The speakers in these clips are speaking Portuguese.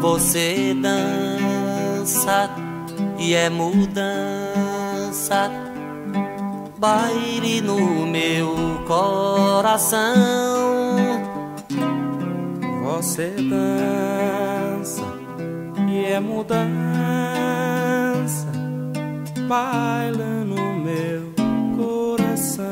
Você dança e é mudança, baile no meu coração. Você dança e é mudança, baila no meu coração.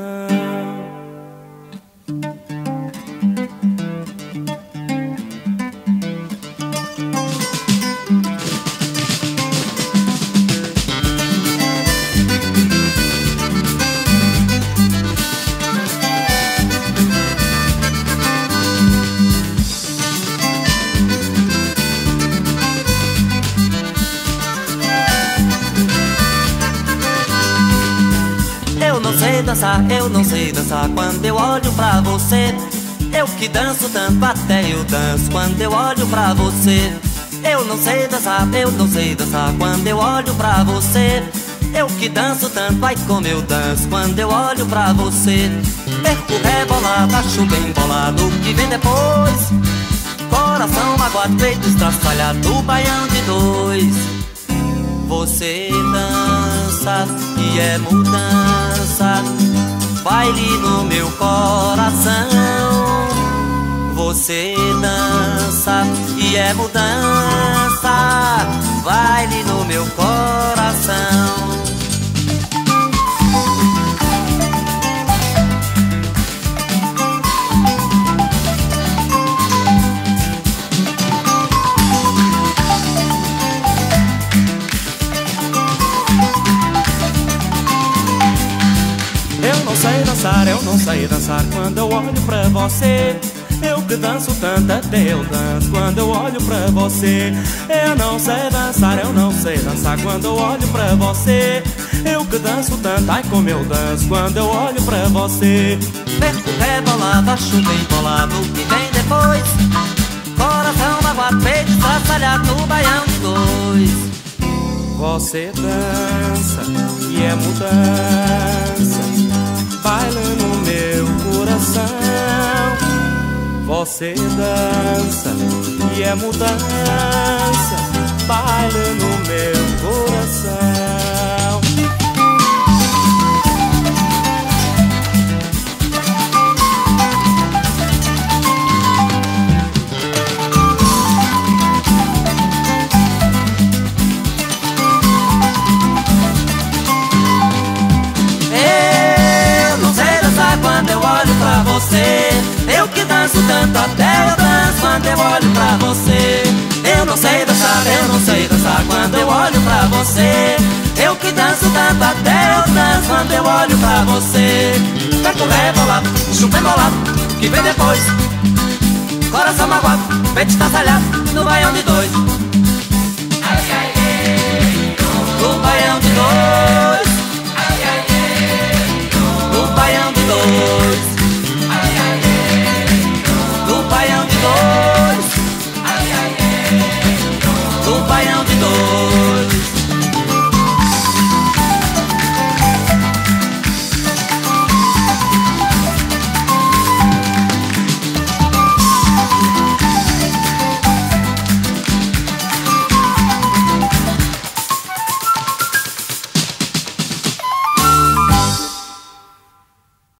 Eu não sei dançar quando eu olho pra você. Eu que danço tanto, até eu danço quando eu olho pra você. Eu não sei dançar quando eu olho pra você. Eu que danço tanto, ai como eu danço quando eu olho pra você. Perco rebolado, acho bem bolado o que vem depois. Coração magoado, peito estraçalhado, do baião de dois. Você dança e é mudança, baile no meu coração. Você dança e é mudança, baile no meu coração. Eu não sei dançar quando eu olho pra você. Eu que danço tanto, até eu danço quando eu olho pra você. Eu não sei dançar quando eu olho pra você. Eu que danço tanto, ai como eu danço quando eu olho pra você. Perco rebolado, acho bem bolado o que vem depois. Coração magoado, peito estraçalhado, no baião de dois. Você dança e é mudança, baila no meu coração. Você dança e é mudança, baila no meu coração. Quando eu olho pra você, eu que danço tanto, até eu danço quando eu olho pra você. Eu não sei dançar quando eu olho pra você. Eu que danço tanto, até eu danço quando eu olho pra você. Perco rebolado, chupa embolado, que vem depois. Coração magoado, peito estraçalhado, no baião de dois. Ai, ai, ai, no baião de dois. Ai, ai, ai, no baião de dois.